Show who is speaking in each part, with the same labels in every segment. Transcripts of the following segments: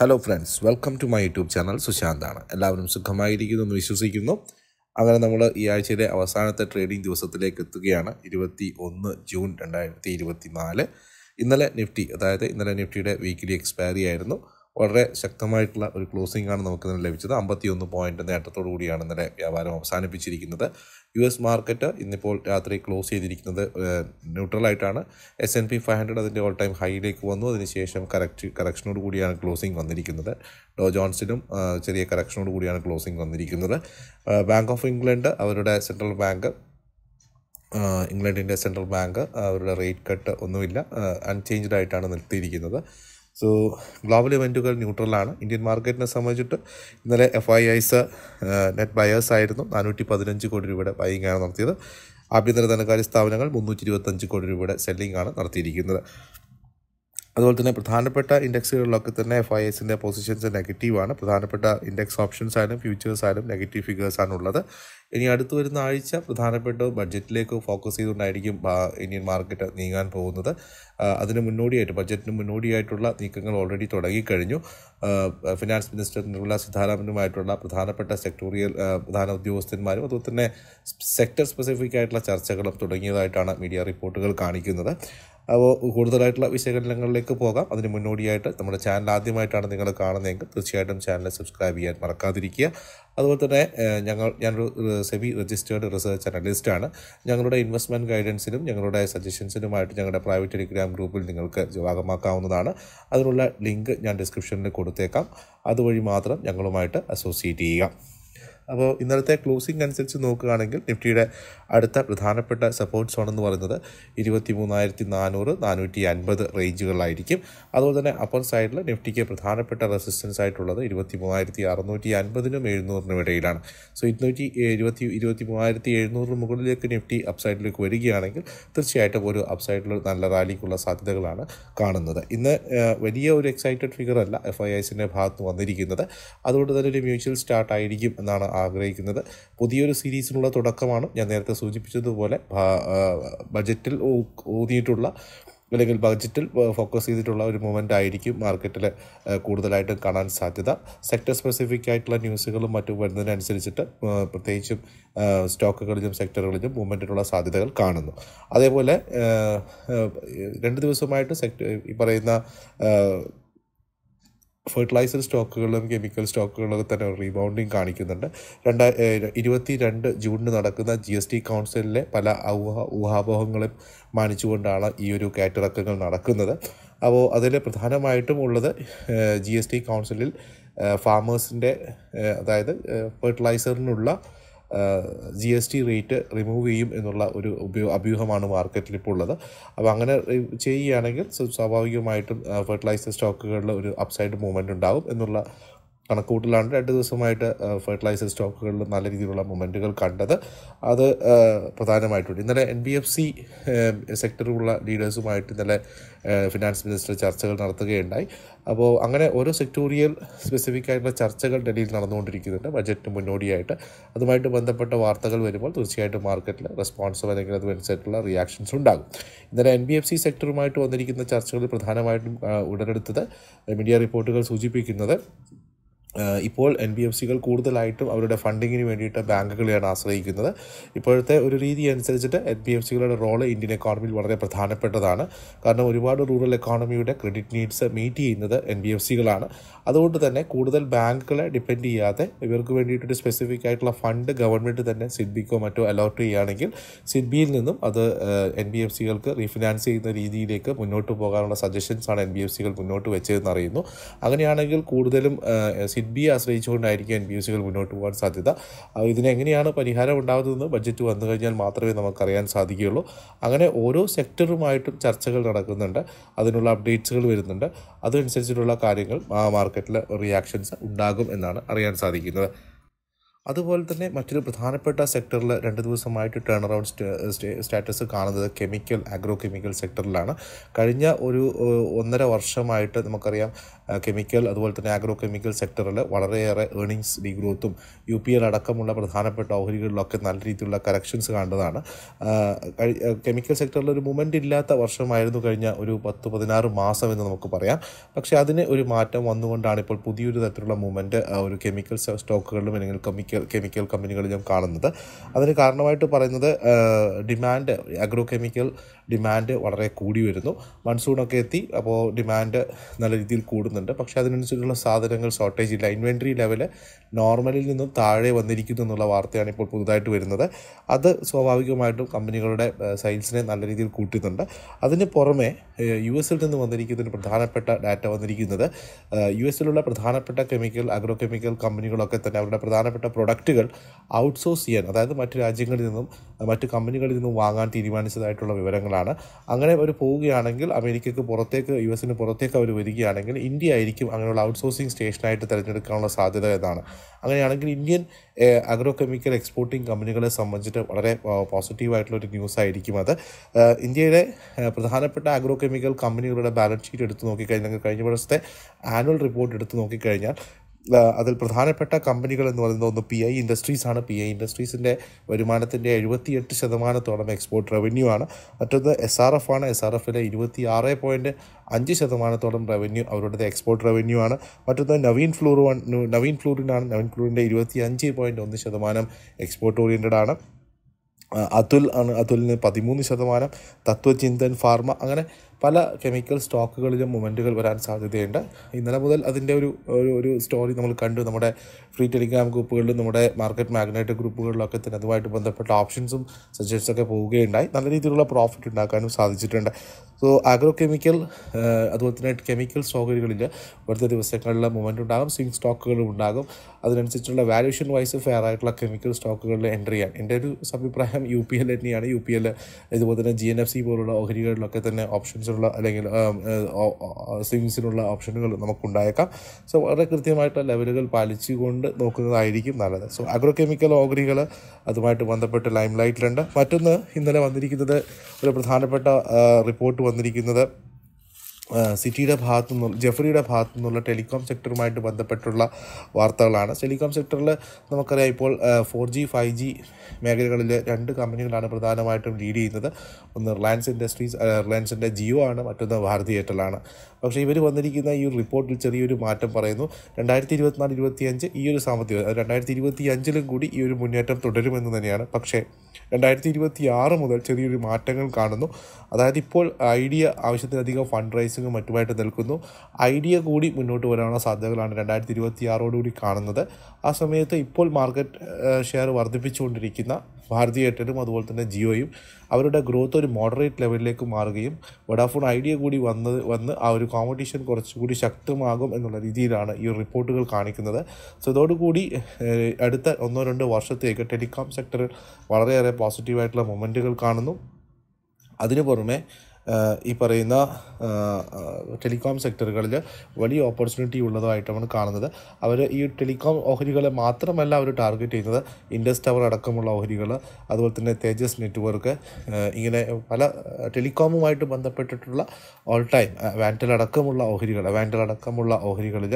Speaker 1: Hello friends, welcome to my YouTube channel. സുശാന്താണ്. എല്ലാവരും സുഖമായിരിക്കുന്നു എന്ന് വിശ്വസിക്കുന്നു. അങ്ങനെ നമ്മൾ ഈ ആഴ്ചയിലെ അവസാനത്തെ ട്രേഡിംഗ് ദിവസത്തിലേക്ക് എത്തുകയാണ്. 21 ജൂൺ 2024. ഇന്നലെ നിഫ്റ്റിയുടെ വീക്കിലി എക്സ്പയറി ആയിരുന്നു. വളരെ ശക്തമായിട്ടുള്ള ഒരു ക്ലോസിംഗ് ആണ് നമുക്ക് ഇന്നലെ ലഭിച്ചത്. 51 പോയിൻ്റ് നേട്ടത്തോടു കൂടിയാണ് ഇന്നലെ വ്യാപാരം അവസാനിപ്പിച്ചിരിക്കുന്നത്. US മാർക്കറ്റ് ഇന്നിപ്പോൾ രാത്രി ക്ലോസ് ചെയ്തിരിക്കുന്നത് ന്യൂട്രലായിട്ടാണ്. S&P 500 അതിൻ്റെ ഓൾ ടൈം ഹൈയിലേക്ക് വന്നു. അതിനുശേഷം കറക്ഷനോട് കൂടിയാണ് ക്ലോസിംഗ് വന്നിരിക്കുന്നത്. ഡോ ജോൺസിനും ചെറിയ കറക്ഷനോട് കൂടിയാണ് ക്ലോസിംഗ് വന്നിരിക്കുന്നത്. ബാങ്ക് ഓഫ് ഇംഗ്ലണ്ട് അവരുടെ ഇംഗ്ലണ്ടിൻ്റെ സെൻട്രൽ ബാങ്ക് അവരുടെ റേറ്റ് കട്ട് ഒന്നുമില്ല, അൺചേഞ്ച്ഡ് ആയിട്ടാണ് നിർത്തിയിരിക്കുന്നത്. സോ ഗ്ലോബൽ ഇവൻറ്റുകൾ ന്യൂട്രലാണ്. ഇന്ത്യൻ മാർക്കറ്റിനെ സംബന്ധിച്ചിട്ട് ഇന്നലെ FIIs നെറ്റ് ബയേഴ്സ് ആയിരുന്നു. 415 കോടി രൂപയുടെ ബൈയിങ് ആണ് നടത്തിയത്. ആഭ്യന്തര ധനകാര്യ സ്ഥാപനങ്ങൾ 325 കോടി രൂപയുടെ സെല്ലിംഗ് ആണ് നടത്തിയിരിക്കുന്നത്. അതുപോലെ തന്നെ പ്രധാനപ്പെട്ട ഇൻഡെക്സുകളിലൊക്കെ തന്നെ FIIസിൻ്റെ പൊസിഷൻസ് നെഗറ്റീവാണ്. പ്രധാനപ്പെട്ട ഇൻഡെക്സ് ഓപ്ഷൻസ് ആയാലും ഫ്യൂച്ചേഴ്സ് ആയാലും നെഗറ്റീവ് ഫിഗേഴ്സാണ് ഉള്ളത്. ഇനി അടുത്ത് വരുന്ന ആഴ്ച പ്രധാനപ്പെട്ട ബഡ്ജറ്റിലേക്ക് ഫോക്കസ് ചെയ്തുകൊണ്ടായിരിക്കും ഇന്ത്യൻ മാർക്കറ്റ് നീങ്ങാൻ പോകുന്നത്. ബഡ്ജറ്റിന് മുന്നോടിയായിട്ടുള്ള നീക്കങ്ങൾ ഓൾറെഡി തുടങ്ങിക്കഴിഞ്ഞു. ഫിനാൻസ് മിനിസ്റ്റർ നിർമ്മല സീതാരാമനുമായിട്ടുള്ള പ്രധാനപ്പെട്ട പ്രധാന ഉദ്യോഗസ്ഥന്മാരും അതുപോലെ തന്നെ സെക്ടർ സ്പെസിഫിക് ആയിട്ടുള്ള ചർച്ചകളും തുടങ്ങിയതായിട്ടാണ് മീഡിയ റിപ്പോർട്ടുകൾ കാണിക്കുന്നത്. അപ്പോൾ കൂടുതലായിട്ടുള്ള വിശകലനങ്ങളിലേക്ക് പോകാം. അതിന് മുന്നോടിയായിട്ട് നമ്മുടെ ചാനൽ ആദ്യമായിട്ടാണ് നിങ്ങൾ കാണുന്നതെങ്കിൽ തീർച്ചയായിട്ടും ചാനൽ സബ്സ്ക്രൈബ് ചെയ്യാൻ മറക്കാതിരിക്കുക. അതുപോലെ തന്നെ ഞാനൊരു സെബി രജിസ്റ്റേർഡ് റിസർച്ച് അനലിസ്റ്റാണ്. ഞങ്ങളുടെ ഇൻവെസ്റ്റ്മെൻറ്റ് ഗൈഡൻസിനും ഞങ്ങളുടെ സജഷൻസിനുമായിട്ട് ഞങ്ങളുടെ പ്രൈവറ്റ് ടെലിഗ്രാം ഗ്രൂപ്പിൽ നിങ്ങൾക്ക് ഭാഗമാക്കാവുന്നതാണ്. അതിനുള്ള ലിങ്ക് ഞാൻ ഡിസ്ക്രിപ്ഷനിൽ കൊടുത്തേക്കാം. അതുവഴി മാത്രം ഞങ്ങളുമായിട്ട് അസോസിയേറ്റ് ചെയ്യുക. അപ്പോൾ ഇന്നലത്തെ ക്ലോസിംഗ് അനുസരിച്ച് നോക്കുകയാണെങ്കിൽ നിഫ്റ്റിയുടെ അടുത്ത പ്രധാനപ്പെട്ട സപ്പോർട്ട് സോൺ എന്ന് പറയുന്നത് 23,400 450 റേഞ്ചുകളിലായിരിക്കും. അതുപോലെ തന്നെ അപ്പർ സൈഡിൽ നിഫ്റ്റിക്ക് പ്രധാനപ്പെട്ട റെസിസ്റ്റൻസ് ആയിട്ടുള്ളത് 23,650-നും 700-നും ഇടയിലാണ്. സോ 23,700 മുകളിലേക്ക് നിഫ്റ്റി അപ്സൈഡിലേക്ക് വരികയാണെങ്കിൽ തീർച്ചയായിട്ടും ഒരു അപ്സൈഡിൽ നല്ല റാലിക്കുള്ള സാധ്യതകളാണ് കാണുന്നത്. ഇന്ന് വലിയ ഒരു എക്സൈറ്റഡ് ഫിഗർ അല്ല FIIസിൻ്റെ ഭാഗത്ത് വന്നിരിക്കുന്നത്. അതുകൊണ്ട് തന്നെ ഒരു മ്യൂച്വൽ സ്റ്റാർട്ട് ആയിരിക്കും എന്നാണ് ആഗ്രഹിക്കുന്നത്. പുതിയൊരു സീരീസിനുള്ള തുടക്കമാണ്. ഞാൻ നേരത്തെ സൂചിപ്പിച്ചതുപോലെ ബഡ്ജറ്റിൽ ഫോക്കസ് ചെയ്തിട്ടുള്ള ഒരു മൂവ്മെൻ്റ് ആയിരിക്കും മാർക്കറ്റിൽ കൂടുതലായിട്ടും കാണാൻ സാധ്യത. സെക്ടർ സ്പെസിഫിക് ആയിട്ടുള്ള ന്യൂസുകളും മറ്റും വരുന്നതിനനുസരിച്ചിട്ട് പ്രത്യേകിച്ചും സ്റ്റോക്കുകളിലും സെക്ടറുകളിലും മൂവ്മെൻറ്റിനുള്ള സാധ്യതകൾ കാണുന്നു. അതേപോലെ 2 ദിവസമായിട്ട് ഈ പറയുന്ന ഫെർട്ടിലൈസർ സ്റ്റോക്കുകളും കെമിക്കൽ സ്റ്റോക്കുകളൊക്കെ തന്നെ റീബൗണ്ടിങ് കാണിക്കുന്നുണ്ട്. 22 ജൂണിന് നടക്കുന്ന GST കൗൺസിലിലെ പല ഊഹാപോഹങ്ങളും മാനിച്ചുകൊണ്ടാണ് ഈ ഒരു കയറ്റിറക്കങ്ങൾ നടക്കുന്നത്. അപ്പോൾ അതിൽ പ്രധാനമായിട്ടും ഉള്ളത് GST കൗൺസിലിൽ ഫാമേഴ്സിൻ്റെ അതായത് ഫെർട്ടിലൈസറിനുള്ള GST റേറ്റ് റിമൂവ് ചെയ്യും എന്നുള്ള ഒരു അഭ്യൂഹമാണ് മാർക്കറ്റിൽ ഇപ്പോൾ ഉള്ളത്. അപ്പോൾ അങ്ങനെ ചെയ്യുകയാണെങ്കിൽ സ്വാഭാവികമായിട്ടും ഫെർട്ടിലൈസർ സ്റ്റോക്കുകളിൽ ഒരു അപ്സൈഡ് മൂവ്മെൻറ്റ് ഉണ്ടാകും എന്നുള്ള കണക്കുകൂട്ടലാണ് 2 ദിവസമായിട്ട് ഫെർട്ടിലൈസർ സ്റ്റോക്കുകളിൽ നല്ല രീതിയിലുള്ള മൊമെൻറ്റുകൾ കണ്ടത്. അത് പ്രധാനമായിട്ടുണ്ട്. ഇന്നലെ NBFC സെക്ടറിലുള്ള ലീഡേഴ്സുമായിട്ട് ഇന്നലെ ഫിനാൻസ് മിനിസ്റ്റർ ചർച്ചകൾ നടത്തുകയുണ്ടായി. അപ്പോൾ അങ്ങനെ ഓരോ സെക്ടോറിയൽ സ്പെസിഫിക് ആയിട്ടുള്ള ചർച്ചകൾ ഡൽഹിയിൽ നടന്നുകൊണ്ടിരിക്കുന്നുണ്ട് ബഡ്ജറ്റിന് മുന്നോടിയായിട്ട്. അതുമായിട്ട് ബന്ധപ്പെട്ട വാർത്തകൾ വരുമ്പോൾ തീർച്ചയായിട്ടും മാർക്കറ്റിൽ റെസ്പോൺസീവ് അല്ലെങ്കിൽ അതനുസരിച്ചുള്ള റിയാക്ഷൻസ് ഉണ്ടാകും. ഇന്നലെ NBFC സെക്ടറുമായിട്ട് വന്നിരിക്കുന്ന ചർച്ചകളിൽ പ്രധാനമായിട്ടും ഉടലെടുത്തത് മീഡിയ റിപ്പോർട്ടുകൾ സൂചിപ്പിക്കുന്നത് ഇപ്പോൾ NBFCകൾ കൂടുതലായിട്ടും അവരുടെ ഫണ്ടിങ്ങിന് വേണ്ടിയിട്ട് ബാങ്കുകളെയാണ് ആശ്രയിക്കുന്നത്. ഇപ്പോഴത്തെ ഒരു രീതി അനുസരിച്ചിട്ട് NBFCകളുടെ റോള് ഇന്ത്യൻ എക്കോണമിയിൽ വളരെ പ്രധാനപ്പെട്ടതാണ്. കാരണം ഒരുപാട് റൂറൽ എക്കോണമിയുടെ ക്രെഡിറ്റ് നീഡ്സ് മീറ്റ് ചെയ്യുന്നത് NBFCകളാണ്. അതുകൊണ്ട് തന്നെ കൂടുതൽ ബാങ്കുകളെ ഡിപ്പെൻഡ് ചെയ്യാതെ ഇവർക്ക് വേണ്ടിയിട്ടൊരു സ്പെസിഫിക് ആയിട്ടുള്ള ഫണ്ട് ഗവൺമെൻറ് തന്നെ സിഡ്ബിക്കോ മറ്റോ അലോട്ട് ചെയ്യുകയാണെങ്കിൽ സിഡ്ബിയിൽ നിന്നും അത് NBFCകൾക്ക് റീഫിനാൻസ് ചെയ്യുന്ന രീതിയിലേക്ക് മുന്നോട്ട് പോകാനുള്ള സജഷൻസാണ് NBFCകൾ മുന്നോട്ട് വെച്ചതെന്ന് അറിയുന്നു. അങ്ങനെയാണെങ്കിൽ കൂടുതലും സിഡ്ബിയെ ആശ്രയിച്ചുകൊണ്ടായിരിക്കും NBFCകൾ മുന്നോട്ട് പോകാൻ സാധ്യത. ഇതിനെങ്ങനെയാണ് പരിഹാരം ഉണ്ടാകുന്നതെന്ന് ബഡ്ജറ്റ് വന്നു കഴിഞ്ഞാൽ മാത്രമേ നമുക്കറിയാൻ സാധിക്കുകയുള്ളൂ. അങ്ങനെ ഓരോ സെക്ടറുമായിട്ടും ചർച്ചകൾ നടക്കുന്നുണ്ട്, അതിനുള്ള അപ്ഡേറ്റ്സുകൾ വരുന്നുണ്ട്. അതനുസരിച്ചിട്ടുള്ള കാര്യങ്ങൾ മാർക്കറ്റിൽ റിയാക്ഷൻസ് ഉണ്ടാകും എന്നാണ് അറിയാൻ സാധിക്കുന്നത്. അതുപോലെ തന്നെ മറ്റൊരു പ്രധാനപ്പെട്ട സെക്ടറിൽ 2 ദിവസമായിട്ട് ടേൺ അറൗണ്ട് സ്റ്റാറ്റസ് കാണുന്നത് അഗ്രോ കെമിക്കൽ സെക്ടറിലാണ്. കഴിഞ്ഞ ഒരു 1.5 വർഷമായിട്ട് നമുക്കറിയാം കെമിക്കൽ അതുപോലെ തന്നെ ആഗ്രോ കെമിക്കൽ സെക്ടറിൽ വളരെയേറെ ഏർണിങ്സ് ഡീഗ്രോത്തും UPL അടക്കമുള്ള പ്രധാനപ്പെട്ട ഓഹരികളിലൊക്കെ നല്ല രീതിയിലുള്ള കറക്ഷൻസ് കണ്ടതാണ്. കെമിക്കൽ സെക്ടറിൽ ഒരു മൂവ്മെൻ്റ് ഇല്ലാത്ത വർഷമായിരുന്നു കഴിഞ്ഞ ഒരു 10-16 മാസം എന്ന് നമുക്ക് പറയാം. പക്ഷേ അതിന് ഒരു മാറ്റം വന്നുകൊണ്ടാണ് ഇപ്പോൾ പുതിയൊരു തരത്തിലുള്ള മൂവ്മെൻറ്റ് ഒരു കെമിക്കൽ സ്റ്റോക്കുകളിലും അല്ലെങ്കിൽ കെമിക്കൽ കമ്പനികളിലും കാണുന്നത്. അതിന് കാരണമായിട്ട് പറയുന്നത് അഗ്രോ കെമിക്കൽ ഡിമാൻഡ് വളരെ കൂടി വരുന്നു. മൺസൂണൊക്കെ എത്തി, അപ്പോൾ ഡിമാൻഡ് നല്ല രീതിയിൽ കൂടുന്നുണ്ട്. പക്ഷേ അതിനനുസരിച്ചുള്ള സാധനങ്ങൾ ഷോർട്ടേജ് ഇല്ല. ഇൻവെൻട്രി ലെവൽ നോർമലിൽ നിന്നും താഴെ വന്നിരിക്കുന്നു എന്നുള്ള വാർത്തയാണ് ഇപ്പോൾ പുതുതായിട്ട് വരുന്നത്. അത് സ്വാഭാവികമായിട്ടും കമ്പനികളുടെ സെയിൽസിനെ നല്ല രീതിയിൽ കൂട്ടുന്നുണ്ട്. അതിന് പുറമെ US നിന്ന് വന്നിരിക്കുന്ന ഒരു പ്രധാനപ്പെട്ട ഡാറ്റ വന്നിരിക്കുന്നത് US പ്രധാനപ്പെട്ട അഗ്രോ കെമിക്കൽ കമ്പനികളൊക്കെ തന്നെ അവരുടെ പ്രധാനപ്പെട്ട പ്രൊഡക്റ്റുകൾ ഔട്ട്സോഴ്സ് ചെയ്യാൻ, അതായത് മറ്റു രാജ്യങ്ങളിൽ നിന്നും മറ്റ് കമ്പനികളിൽ നിന്നും വാങ്ങാൻ തീരുമാനിച്ചതായിട്ടുള്ള വിവരങ്ങളാണ്. അങ്ങനെ അവർ പോവുകയാണെങ്കിൽ അമേരിക്കയ്ക്ക് പുറത്തേക്ക് US പുറത്തേക്ക് അവർ വരികയാണെങ്കിൽ ഇന്ത്യ ആയിരിക്കും അങ്ങനെയുള്ള ഔട്ട്സോഴ്സിങ് സ്റ്റേഷനായിട്ട് തിരഞ്ഞെടുക്കാനുള്ള സാധ്യത എന്നാണ്. അങ്ങനെയാണെങ്കിൽ ഇന്ത്യൻ അഗ്രോ കെമിക്കൽ എക്സ്പോർട്ടിംഗ് കമ്പനികളെ സംബന്ധിച്ചിട്ട് വളരെ പോസിറ്റീവായിട്ടുള്ളൊരു ന്യൂസ് ആയിരിക്കും അത്. ഇന്ത്യയിലെ പ്രധാനപ്പെട്ട അഗ്രോ കെമിക്കൽ കമ്പനികളുടെ ബാലൻസ് ഷീറ്റ് എടുത്ത് നോക്കിക്കഴിഞ്ഞാൽ കഴിഞ്ഞ വർഷത്തെ ആനുവൽ റിപ്പോർട്ട് എടുത്ത് നോക്കിക്കഴിഞ്ഞാൽ അതിൽ പ്രധാനപ്പെട്ട കമ്പനികൾ എന്ന് പറയുന്നത് ഒന്ന് PI ഇൻഡസ്ട്രീസ് ആണ്. PI ഇൻഡസ്ട്രീസിൻ്റെ വരുമാനത്തിൻ്റെ 78% എക്സ്പോർട്ട് റവന്യൂ ആണ്. മറ്റൊന്ന് SRF ആണ്. SRFിലെ 26.5% റവന്യൂ അവരുടെ എക്സ്പോർട്ട് റവന്യൂ ആണ്. മറ്റൊന്ന് നവീൻ ഫ്ലൂറിനാണ്. നവീൻ ഫ്ലൂറിൻ്റെ 25.1% എക്സ്പോർട്ട് ഓറിയൻറ്റഡ് ആണ്. അതുലിന് 13%, തത്വചിന്തൻ ഫാർമ, അങ്ങനെ പല കെമിക്കൽ സ്റ്റോക്കുകളിലും മൂവ്മെൻറ്റുകൾ വരാൻ സാധ്യതയുണ്ട്. ഇന്നലെ മുതൽ അതിൻ്റെ ഒരു സ്റ്റോറി നമ്മൾ കണ്ടു. നമ്മുടെ ഫ്രീ ടെലിഗ്രാം ഗ്രൂപ്പുകളിലും നമ്മുടെ മാർക്കറ്റ് മാഗ്നറ്റ് ഗ്രൂപ്പുകളിലൊക്കെ തന്നെ അതുമായിട്ട് ബന്ധപ്പെട്ട ഓപ്ഷൻസും സജഷൻസൊക്കെ പോവുകയുണ്ടായി. നല്ല രീതിയിലുള്ള പ്രോഫിറ്റ് ഉണ്ടാക്കാനും സാധിച്ചിട്ടുണ്ട്. സോ ആഗ്രോ കെമിക്കൽ അതുപോലെ തന്നെ കെമിക്കൽ സ്റ്റോക്കുകളിൽ അടുത്ത ദിവസങ്ങളിൽ മൂവ്മെൻറ്റ് ഉണ്ടാകും. സ്വിംഗ് സ്റ്റോക്കുകളും ഉണ്ടാകും. അതിനനുസരിച്ചുള്ള വാല്യൂഷൻ വൈസ് ഫെയർ ആയിട്ടുള്ള കെമിക്കൽ സ്റ്റോക്കുകളിൽ എൻ്റർ ചെയ്യാൻ എൻ്റെ ഒരു അഭിപ്രായം UPL തന്നെയാണ്. UPL ഇതുപോലെ തന്നെ GNFC പോലുള്ള ഓഹരികളിലൊക്കെ തന്നെ ഓപ്ഷൻസുള്ള അല്ലെങ്കിൽ സ്വിംഗ്സിനുള്ള ഓപ്ഷനുകൾ നമുക്കുണ്ടായേക്കാം. സോ വളരെ കൃത്യമായിട്ടുള്ള ലെവലുകൾ പാലിച്ചുകൊണ്ട് നോക്കുന്നതായിരിക്കും നല്ലത്. സോ അഗ്രോ കെമിക്കൽ ഓഹരികൾ അതുമായിട്ട് ബന്ധപ്പെട്ട് ലൈം ലൈറ്റിലുണ്ട്. മറ്റൊന്ന് ഇന്നലെ വന്നിരിക്കുന്നത് ഒരു പ്രധാനപ്പെട്ട റിപ്പോർട്ട് വന്നിരിക്കുന്നത് ജെഫ്രിയുടെ ഭാഗത്തു നിന്നുള്ള ടെലികോം സെക്ടറുമായിട്ട് ബന്ധപ്പെട്ടുള്ള വാർത്തകളാണ്. ടെലികോം സെക്ടറിൽ നമുക്കറിയാം ഇപ്പോൾ 4G 5G മേഖലകളിൽ 2 കമ്പനികളാണ് പ്രധാനമായിട്ടും ലീഡ് ചെയ്യുന്നത്. ഒന്ന് റിലയൻസിൻ്റെ ജിയോ ആണ്, മറ്റൊന്ന് ഭാരതി എയർടെലാണ്. പക്ഷേ ഇവർ വന്നിരിക്കുന്ന ഈ ഒരു റിപ്പോർട്ടിൽ ചെറിയൊരു മാറ്റം പറയുന്നു. 2024-25 ഈ ഒരു സാമ്പത്തിക 2025 കൂടി ഈ ഒരു മുന്നേറ്റം തുടരുമെന്ന് തന്നെയാണ്. പക്ഷേ 2026 മുതൽ ചെറിയൊരു മാറ്റങ്ങൾ കാണുന്നു. അതായത് ഇപ്പോൾ ഐഡിയ ആവശ്യത്തിലധികം ഫണ്ട് റൈസിങ്ങും മറ്റുമായിട്ട് നിൽക്കുന്നു. ഐഡിയ കൂടി മുന്നോട്ട് വരാനുള്ള സാധ്യതകളാണ് 2026 കാണുന്നത്. ആ സമയത്ത് ഇപ്പോൾ മാർക്കറ്റ് ഷെയർ വർദ്ധിപ്പിച്ചുകൊണ്ടിരിക്കുന്ന ഭാരതി എയർടെലും അതുപോലെ തന്നെ ജിയോയും അവരുടെ ഗ്രോത്ത് ഒരു മോഡറേറ്റ് ലെവലിലേക്ക് മാറുകയും വോഡാഫോൺ ഐഡിയ കൂടി വന്ന് ആ ഒരു കോമ്പറ്റീഷൻ കുറച്ചുകൂടി ശക്തമാകും എന്നുള്ള രീതിയിലാണ് ഈ റിപ്പോർട്ടുകൾ കാണിക്കുന്നത്. സോ ഇതോടുകൂടി അടുത്ത 1-2 വർഷത്തേക്ക് ടെലികോം സെക്ടറിൽ വളരെയേറെ പോസിറ്റീവായിട്ടുള്ള മൊമെൻറ്റുകൾ കാണുന്നു. അതിനു പുറമെ ഈ പറയുന്ന ടെലികോം സെക്ടറുകളിൽ വലിയ ഓപ്പർച്യൂണിറ്റി ഉള്ളതായിട്ടാണ് കാണുന്നത്. അവർ ഈ ടെലികോം ഓഹരികളെ മാത്രമല്ല അവർ ടാർഗറ്റ് ചെയ്യുന്നത്, ഇൻഡസ് ടവർ അടക്കമുള്ള ഓഹരികൾ, അതുപോലെ തന്നെ തേജസ് നെറ്റ്വർക്ക്, ഇങ്ങനെ പല ടെലികോമുമായിട്ട് ബന്ധപ്പെട്ടിട്ടുള്ള ഓൾ ടൈം വാൻറ്റൽ അടക്കമുള്ള ഓഹരികളിൽ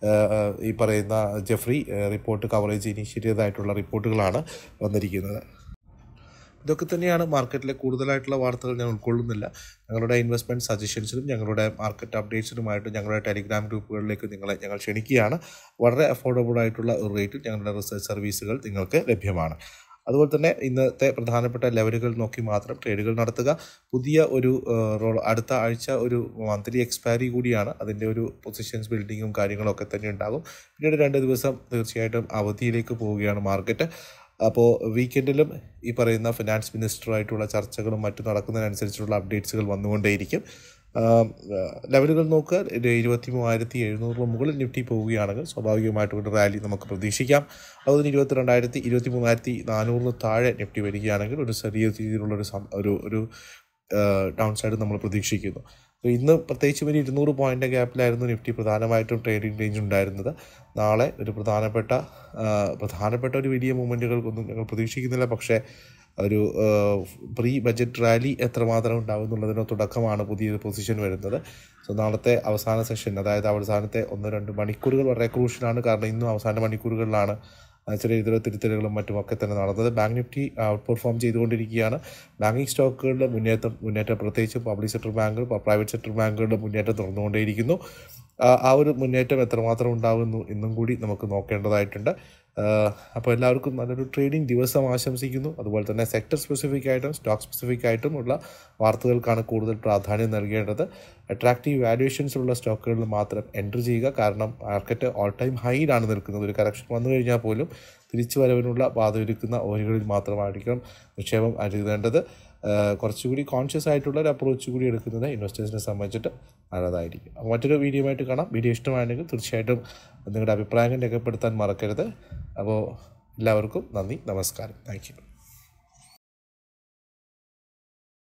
Speaker 1: ഈ പറയുന്ന ജെഫ്രി റിപ്പോർട്ട് കവറേജ് ഇനീഷ്യേറ്റ് ചെയ്തതായിട്ടുള്ള റിപ്പോർട്ടുകളാണ് വന്നിരിക്കുന്നത്. ഇതൊക്കെ തന്നെയാണ് മാർക്കറ്റിലെ കൂടുതലായിട്ടുള്ള വാർത്തകൾ. ഞാൻ ഉൾക്കൊള്ളുന്നില്ല. ഞങ്ങളുടെ ഇൻവെസ്റ്റ്മെൻറ്റ് സജഷൻസിനും ഞങ്ങളുടെ മാർക്കറ്റ് അപ്ഡേറ്റ്സിനുമായിട്ട് ഞങ്ങളുടെ ടെലിഗ്രാം ഗ്രൂപ്പുകളിലേക്ക് ഞങ്ങൾ ക്ഷണിക്കുകയാണ്. വളരെ അഫോർഡബിൾ ആയിട്ടുള്ള ഒരു റേറ്റിൽ ഞങ്ങളുടെ റിസർച്ച് സർവീസുകൾ നിങ്ങൾക്ക് ലഭ്യമാണ്. അതുപോലെ തന്നെ ഇന്നത്തെ പ്രധാനപ്പെട്ട ലെവലുകൾ നോക്കി മാത്രം ട്രേഡുകൾ നടത്തുക. പുതിയ ഒരു അടുത്ത ആഴ്ച ഒരു മന്ത്ലി എക്സ്പയറി കൂടിയാണ്. അതിൻ്റെ ഒരു പൊസിഷൻസ് ബിൽഡിങ്ങും കാര്യങ്ങളൊക്കെ തന്നെ ഉണ്ടാകും. പിന്നീട് 2 ദിവസം തീർച്ചയായിട്ടും അവധിയിലേക്ക് പോവുകയാണ് മാർക്കറ്റ്. അപ്പോൾ വീക്കെൻഡിലും ഈ പറയുന്ന ഫിനാൻസ് മിനിസ്റ്ററുമായിട്ടുള്ള ചർച്ചകളും മറ്റും നടക്കുന്നതിനനുസരിച്ചുള്ള അപ്ഡേറ്റ്സുകൾ വന്നുകൊണ്ടേയിരിക്കും. ലെവലുകൾ നോക്കുക. 23,700 മുകളിൽ നിഫ്റ്റി പോവുകയാണെങ്കിൽ സ്വാഭാവികമായിട്ടും ഒരു റാലി നമുക്ക് പ്രതീക്ഷിക്കാം. അതുപോലെ 23,400 താഴെ നിഫ്റ്റി വരികയാണെങ്കിൽ ഒരു ചെറിയ രീതിയിലുള്ളൊരു ഡൗൺ സൈഡ് നമ്മൾ പ്രതീക്ഷിക്കുന്നു. ഇന്ന് പ്രത്യേകിച്ചും ഒരു 200 പോയിൻ്റ് ഗ്യാപ്പിലായിരുന്നു നിഫ്റ്റി പ്രധാനമായിട്ടും ട്രേഡിംഗ് റേഞ്ച് ഉണ്ടായിരുന്നത്. നാളെ ഒരു പ്രധാനപ്പെട്ട ഒരു വലിയ മൂവ്മെൻറ്റുകൾക്കൊന്നും ഞങ്ങൾ പ്രതീക്ഷിക്കുന്നില്ല. പക്ഷേ ഒരു പ്രീ ബജറ്റ് റാലി എത്രമാത്രം ഉണ്ടാകും എന്നുള്ളതിന് തുടക്കമാണ് പുതിയൊരു പൊസിഷൻ വരുന്നത്. സോ നാളത്തെ അവസാന സെഷൻ, അതായത് അവസാനത്തെ 1-2 മണിക്കൂറുകൾ വളരെ ക്രൂഷ്യലാണ്. കാരണം ഇന്നും അവസാന മണിക്കൂറുകളിലാണ് ചെറിയ രീതിയിലുള്ള തിരുത്തലുകളും മറ്റുമൊക്കെ തന്നെ നടന്നത്. ബാങ്ക് നിഫ്റ്റി ഔട്ട് പെർഫോം ചെയ്തുകൊണ്ടിരിക്കുകയാണ്. ബാങ്കിങ് സ്റ്റോക്കുകളുടെ മുന്നേറ്റം പ്രത്യേകിച്ച് പബ്ലിക് സെക്ടർ ബാങ്കുകൾ, പ്രൈവറ്റ് സെക്ടർ ബാങ്കുകളുടെ മുന്നേറ്റം തുറന്നുകൊണ്ടേയിരിക്കുന്നു. ആ ഒരു മുന്നേറ്റം എത്രമാത്രം ഉണ്ടാകുന്നു എന്നും കൂടി നമുക്ക് നോക്കേണ്ടതായിട്ടുണ്ട്. അപ്പോൾ എല്ലാവർക്കും നല്ലൊരു ട്രേഡിംഗ് ദിവസം ആശംസിക്കുന്നു. അതുപോലെ തന്നെ സെക്ടർ സ്പെസിഫിക് ആയിട്ടും സ്റ്റോക്ക് സ്പെസിഫിക് ആയിട്ടും ഉള്ള വാർത്തകൾക്കാണ് കൂടുതൽ പ്രാധാന്യം നൽകേണ്ടത്. അട്രാക്റ്റീവ് വാല്യുവേഷൻസ് ഉള്ള സ്റ്റോക്കുകളിൽ മാത്രം എൻട്രി ചെയ്യുക. കാരണം മാർക്കറ്റ് ഓൾ ടൈം ഹൈയിലാണ് നിൽക്കുന്നത്. ഒരു കറക്ഷൻ വന്നു കഴിഞ്ഞാൽ പോലും തിരിച്ചു വരവിനുള്ള പാതയൊരുക്കുന്ന ഓഹരികളിൽ മാത്രമായിരിക്കണം നിക്ഷേപം അരുതേണ്ടത്. കുറച്ചുകൂടി കോൺഷ്യസ് ആയിട്ടുള്ള ഒരു അപ്രോച്ച് കൂടി എടുക്കുന്നത് ഇൻവെസ്റ്റേഴ്സിനെ സംബന്ധിച്ചിട്ട് നല്ലതായിരിക്കും. അപ്പോൾ മറ്റൊരു വീഡിയോ ആയിട്ട് കാണാം. വീഡിയോ ഇഷ്ടമായെങ്കിൽ തീർച്ചയായിട്ടും നിങ്ങളുടെ അഭിപ്രായങ്ങൾ രേഖപ്പെടുത്താൻ മറക്കരുത്. അപ്പോൾ എല്ലാവർക്കും നന്ദി, നമസ്കാരം. Thank U.